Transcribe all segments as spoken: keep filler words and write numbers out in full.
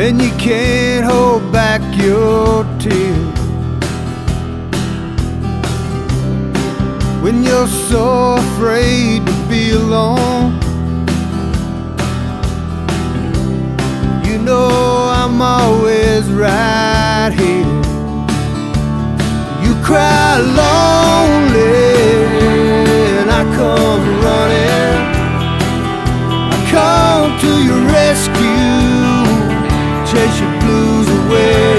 and you can't hold back your tears. When you're so afraid to be alone, you know I'm always right here. You cry lonely and I come running. I come to your rescue, chase your blues away.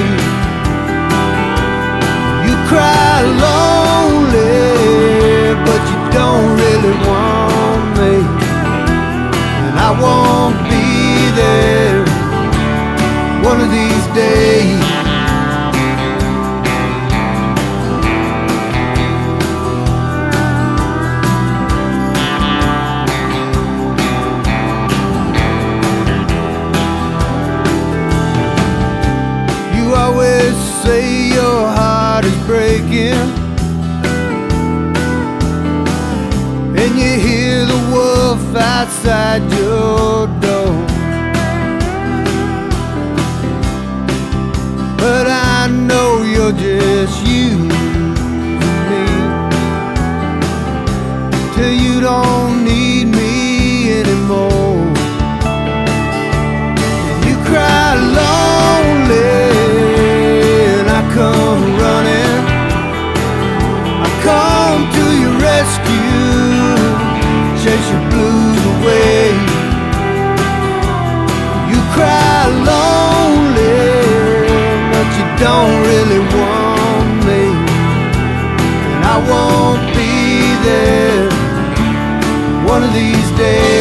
You cry lonely, but you don't really want me, and I won't be there one of these days. You always say your heart is breaking, and you hear the wolf outside your door. But I know you're just using me till you don't need me anymore. You cry lonely and I come running. I come to your rescue, chase your blues away. You cry lonely, but you don't really want me, and I won't be there one of these days.